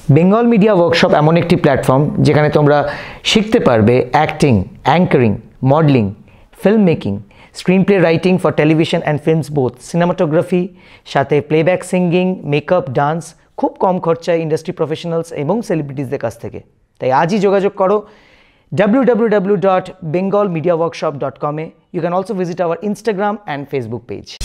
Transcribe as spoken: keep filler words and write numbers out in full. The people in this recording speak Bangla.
বেঙ্গল মিডিয়া ওয়ার্কশপ এমন একটি প্ল্যাটফর্ম যেখানে তোমরা শিখতে পারবে acting, anchoring, modeling, film making, screen play writing for television and films both, cinematography, সাথে প্লেব্যাক সিঙ্গিং, মেকআপ, ডান্স, খুব কম খরচায় ইন্ডাস্ট্রি প্রফেশনালস এবং সেলিব্রিটিসদের কাছ থেকে। তাই আজই যোগাযোগ করো W W W dot Bengal media workshop dot com এ। You can also visit our Instagram and Facebook page.